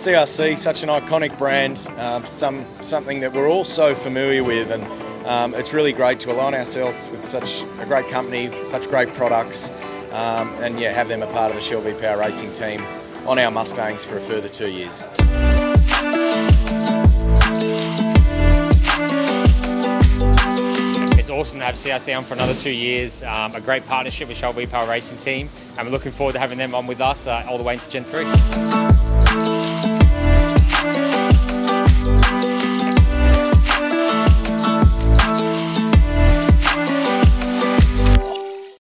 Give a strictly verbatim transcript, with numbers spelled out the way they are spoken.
C R C, such an iconic brand, um, some something that we're all so familiar with, and um, it's really great to align ourselves with such a great company, such great products, um, and yeah, have them a part of the Shell V-Power racing team on our Mustangs for a further two years. It's awesome to have C R C on for another two years, um, a great partnership with Shell V-Power racing team, and we're looking forward to having them on with us uh, all the way into Gen three.